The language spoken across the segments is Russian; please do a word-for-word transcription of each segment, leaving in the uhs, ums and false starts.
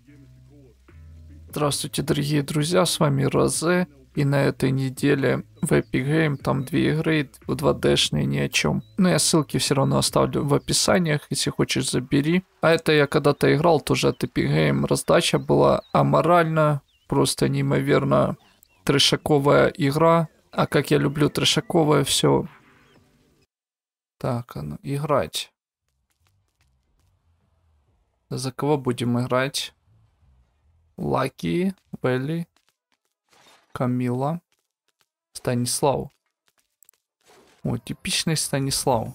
Здравствуйте, дорогие друзья, с вами Розе, и на этой неделе в Epic Game там две игры, два дэ-шные ни о чем. Но я ссылки все равно оставлю в описаниях, если хочешь, забери. А это я когда-то играл тоже от Epic Game, раздача была аморальна, просто неимоверно трешаковая игра. А как я люблю трешаковое все. Так, а ну, играть. За кого будем играть? Лаки, Белли, Камила, Станислав. О, типичный Станислав.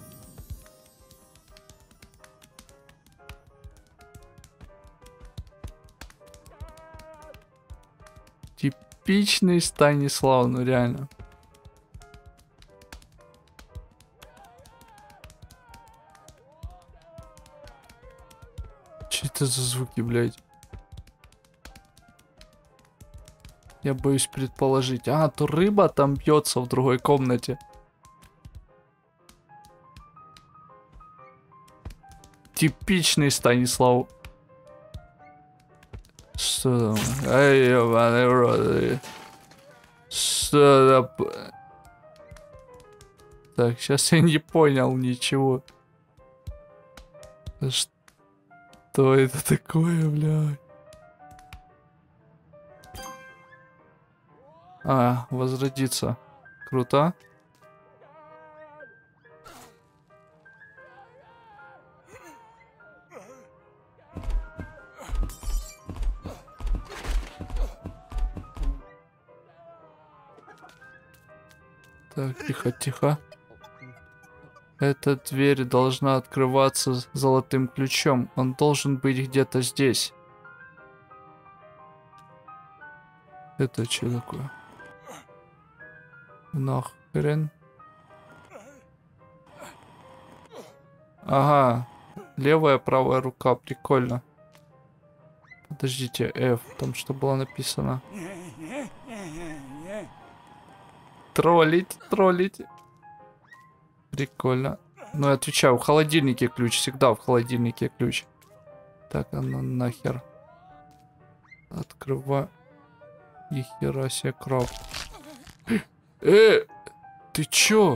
Типичный Станислав, ну реально. Че это за звуки, блядь? Я боюсь предположить. А, то рыба там бьется в другой комнате. Типичный Станислав. Что? Эй, ебаный в рот. Что за... Так, сейчас я не понял ничего. Что это такое, блядь? А, возродиться. Круто. Так, тихо, тихо. Эта дверь должна открываться золотым ключом. Он должен быть где-то здесь. Это что такое? Нахрен. Ага. Левая, правая рука. Прикольно. Подождите, F. Там что было написано? Троллить, троллить. Прикольно. Ну, я отвечаю, в холодильнике ключ. Всегда в холодильнике ключ. Так, а ну нахер. Открывай. Нихера себе крафт. Э, ты чё?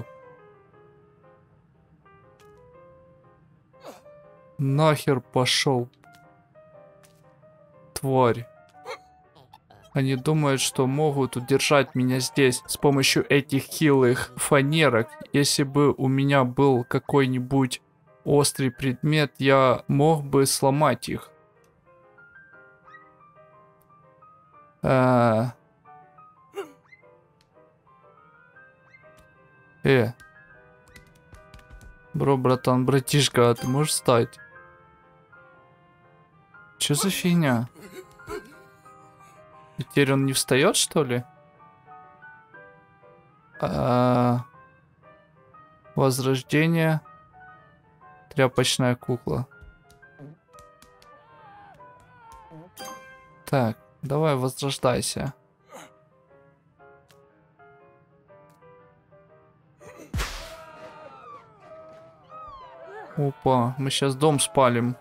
Нахер пошел. Тварь. Они думают, что могут удержать меня здесь с помощью этих хилых фанерок. Если бы у меня был какой-нибудь острый предмет, я мог бы сломать их. А... Э. Бро, братан, братишка, а ты можешь встать? Чё за фигня? И теперь он не встает, что ли? А... Возрождение. Тряпочная кукла. Так, давай возрождайся. Опа, мы сейчас дом спалим.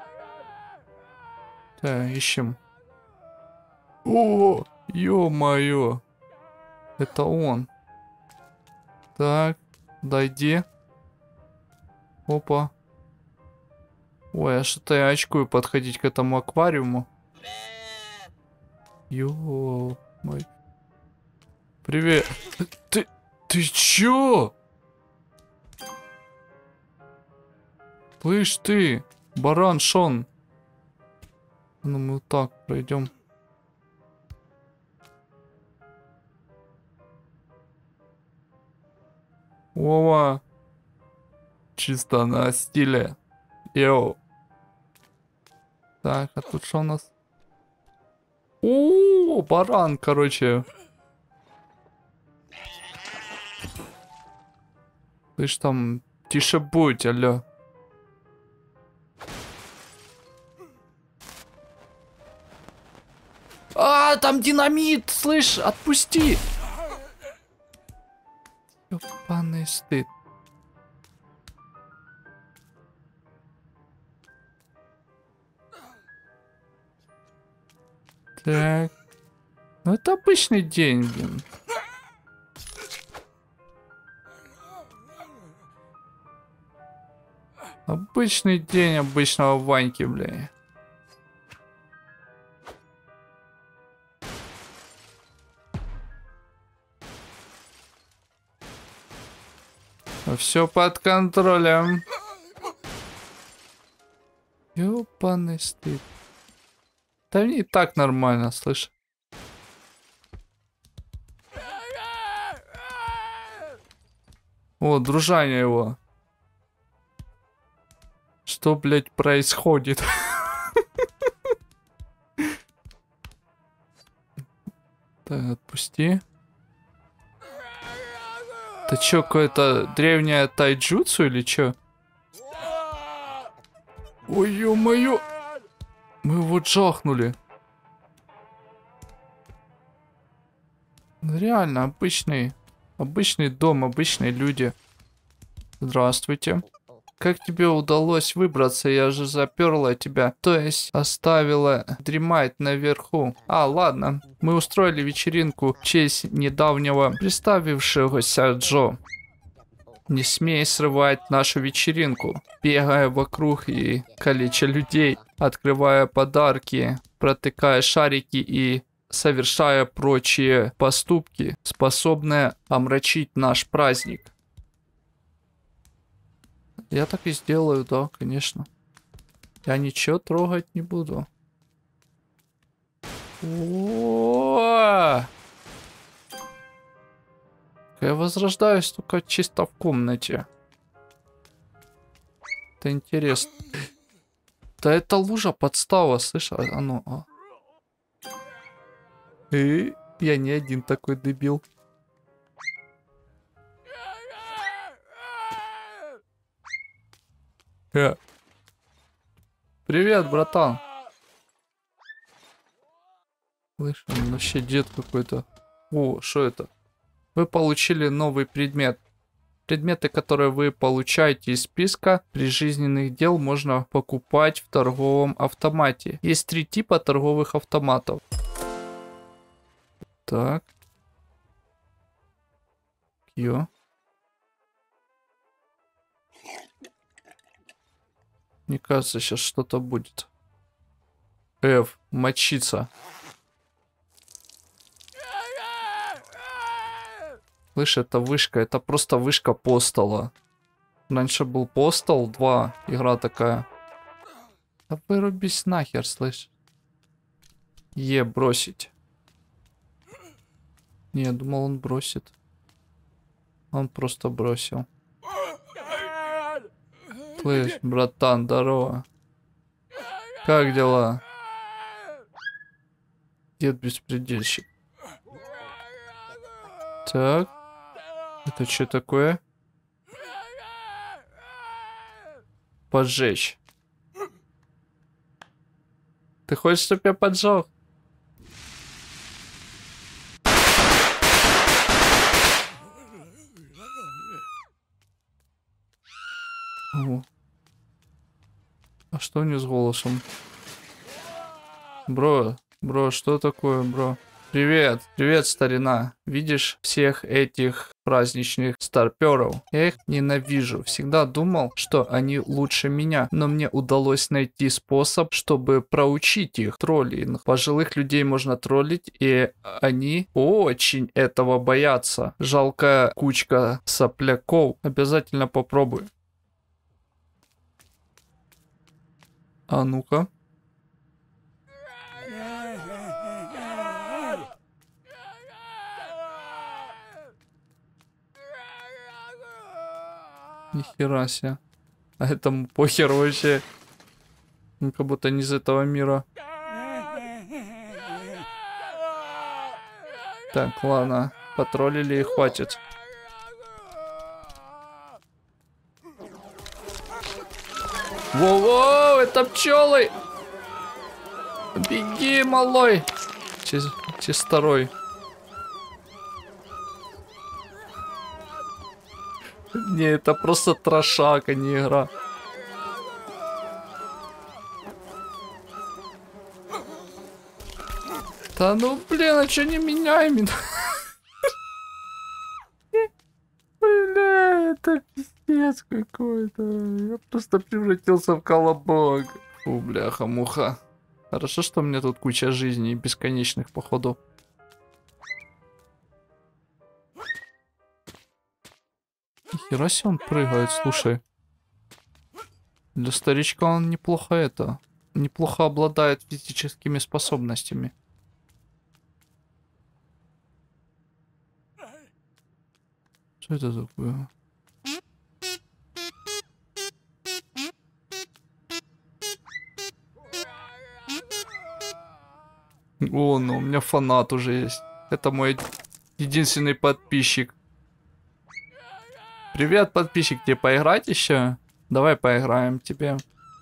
Так, ищем. О, ё-моё. Это он. Так, дойди. Опа. Ой, а что-то я очкую подходить к этому аквариуму. Ё, мой. Привет. Ты, ты чё? Слышь ты, баран Шон. Ну мы вот так пройдем. Вова. Чисто на стиле. Йоу. Так, а тут что у нас? О, баран, короче. Слышь, там, тише будь, алло. А, там динамит, слышь, отпусти. Ёбаный стыд. Так. Ну это обычный день, блин. Обычный день обычного Ваньки, блин. Все под контролем. Ёбаный стыд. Да мне и так нормально, слышь. О, дружание его. Что, блядь, происходит? Так, отпусти. Это чё, какое-то древнее тайджутсу или чё? Ой, ё-моё! Мы его джахнули. Реально, обычный, обычный дом, обычные люди. Здравствуйте. Как тебе удалось выбраться? Я же заперла тебя. То есть оставила дремать наверху. А, ладно. Мы устроили вечеринку в честь недавнего представившегося Джо. Не смей срывать нашу вечеринку. Бегая вокруг и калеча людей, открывая подарки, протыкая шарики и совершая прочие поступки, способные омрачить наш праздник. Я так и сделаю, да, конечно. Я ничего трогать не буду. О-о-о! Я возрождаюсь только чисто в комнате. Это интересно. Да это лужа подстава, слышь, а ну. А. И я не один такой дебил. Э. Привет, братан. Слышь, он вообще дед какой-то. О, что это? Вы получили новый предмет. Предметы, которые вы получаете из списка прижизненных дел, можно покупать в торговом автомате. Есть три типа торговых автоматов. Так. Ё. Мне кажется, сейчас что-то будет. F. Мочиться. Слышь, это вышка. Это просто вышка Постала. Раньше был Постал два. Игра такая. Да вырубись нахер, слышь. Е, бросить. Не, я думал, он бросит. Он просто бросил. Слышь, братан, здорово. Как дела? Дед беспредельщик. Так. Это что такое? Поджечь. Ты хочешь, чтобы я поджег? О. А что у него с голосом? Бро, бро, что такое, бро? Привет, привет, старина. Видишь всех этих праздничных старперов? Я их ненавижу. Всегда думал, что они лучше меня, но мне удалось найти способ, чтобы проучить их. Троллинг. Пожилых людей можно троллить, и они очень этого боятся. Жалкая кучка сопляков. Обязательно попробуй. А ну-ка. Нихера себе. А этому похер вообще. Он как будто не из этого мира. Так, ладно. Потроллили и хватит. Воу-воу, это пчелы! Беги, малой! Чис чисторой. Не, это просто трошак, а не игра. Да ну блин, а чё не меняй меня? Бля, это пиздец какой-то. Я просто превратился в колобок. Фу, бляха-муха. Хорошо, что у меня тут куча жизней бесконечных, походу. Нихера себе он прыгает, слушай. Для старичка он неплохо это... Неплохо обладает физическими способностями. Что это такое? О, ну у меня фанат уже есть. Это мой единственный подписчик. Привет, подписчик, тебе поиграть еще? Давай поиграем тебе.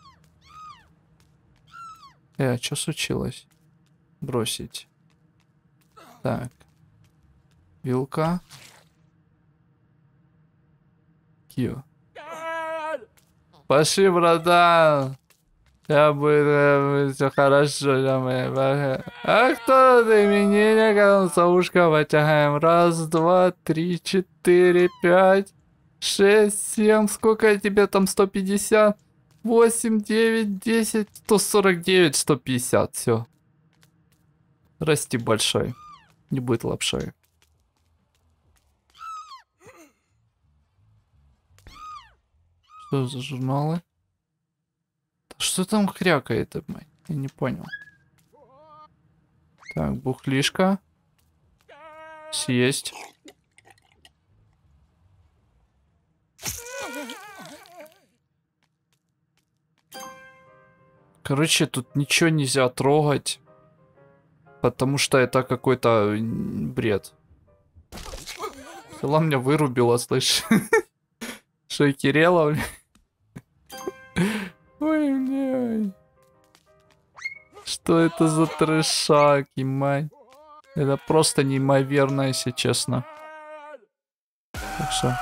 Э, а что случилось? Бросить. Так. Вилка. Кио. Пошли, братан. Я будет все хорошо, я моя. А кто ты? Именинник, концовушка, потягаем. Раз, два, три, четыре, пять, шесть, семь. Сколько тебе там? сто пятьдесят? восемь, девять, десять, сто сорок девять, сто пятьдесят. Все. Расти большой. Не будет лапшой. Что за журналы? Что там крякает, мать? Я не понял. Так, бухлишка. Съесть. Короче, тут ничего нельзя трогать. Потому что это какой-то бред. Села меня вырубила, слышь. Что, Кирилла, бля? Ой, блядь. Что это за трешак, мать? Это просто неимоверно, если честно. Так что...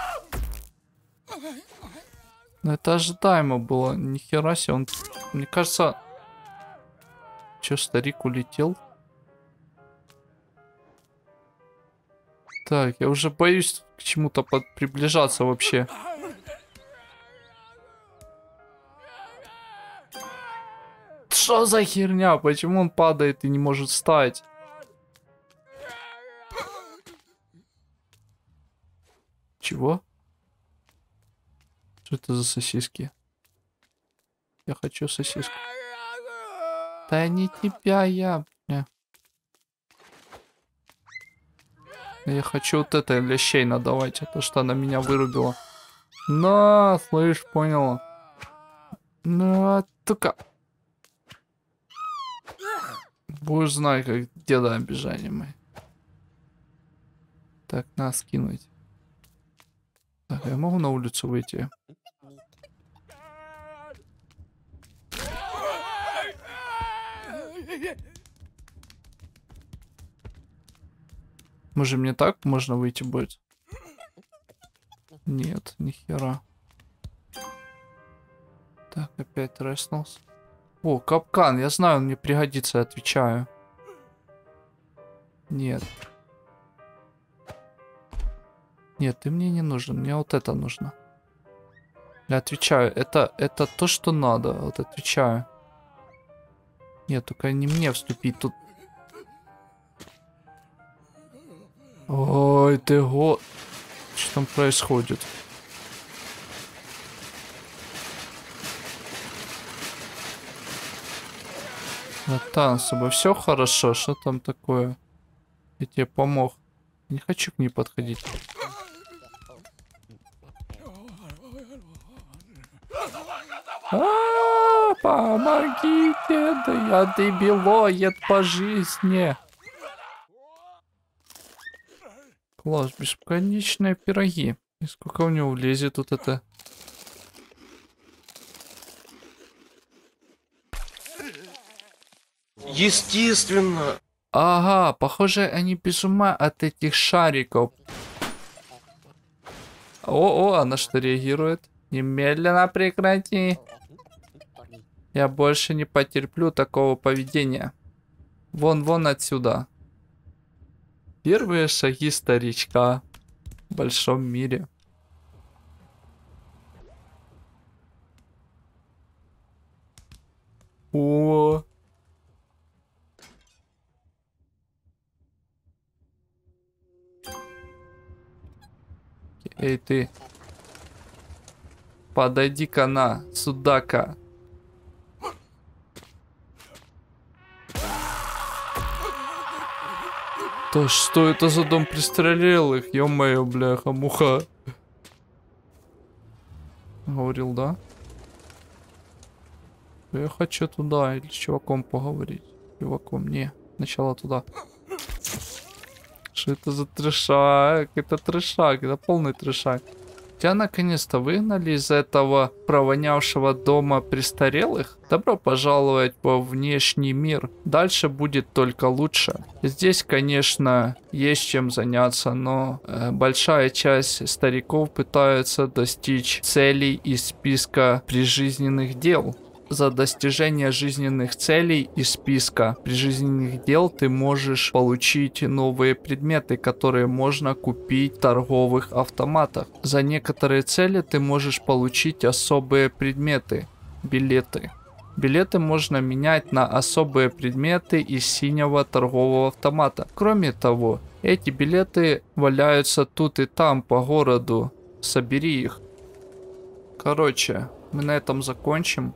Ну это ожидаемо было. Нихера себе, он... Мне кажется... Че, старик улетел? Так, я уже боюсь к чему-то приближаться вообще. Что за херня? Почему он падает и не может встать? Чего? Что это за сосиски? Я хочу сосиску. Да не тебя, я... Не. Я хочу вот это лещей надавать, а то что она меня вырубила. На, слышь, понял. Ну, только... Будешь знать, как деда обижание мы. Так, надо скинуть. Так, я могу на улицу выйти? Может, мне так можно выйти будет? Нет, нихера. Так, опять треснулся. О, капкан, я знаю, он мне пригодится, отвечаю. Нет. Нет, ты мне не нужен, мне вот это нужно. Я отвечаю, это, это то, что надо, вот отвечаю. Нет, только не мне вступить тут. Ой, ты го... Что там происходит? Натан, с тобой все хорошо? Что там такое? Я тебе помог. Не хочу к ней подходить. А, помогите, да я дебилоед по жизни. Класс, бесконечные пироги. И сколько у него влезет тут это? Естественно. Ага, похоже, они без ума от этих шариков. О, о, она что реагирует? Немедленно прекрати. Я больше не потерплю такого поведения. Вон, вон отсюда. Первые шаги старичка в большом мире. О. Эй, ты. Подойди-ка на, судака. Да что это за дом престарелых? Ё-моё, бляха-муха. Говорил, да? Я хочу туда или с чуваком поговорить. Чуваком, не. Сначала туда. Что это за трешак? Это трешак, это полный трешак. Тебя наконец-то выгнали из этого провонявшего дома престарелых? Добро пожаловать во внешний мир. Дальше будет только лучше. Здесь, конечно, есть чем заняться, но э, большая часть стариков пытаются достичь целей из списка прижизненных дел. За достижение жизненных целей из списка прижизненных дел ты можешь получить новые предметы, которые можно купить в торговых автоматах. За некоторые цели ты можешь получить особые предметы, билеты. Билеты можно менять на особые предметы из синего торгового автомата. Кроме того, эти билеты валяются тут и там по городу. Собери их. Короче, мы на этом закончим.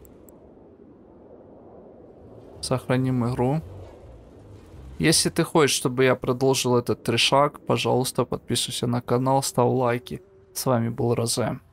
Сохраним игру. Если ты хочешь, чтобы я продолжил этот трешак, пожалуйста, подписывайся на канал, ставь лайки. С вами был Розе.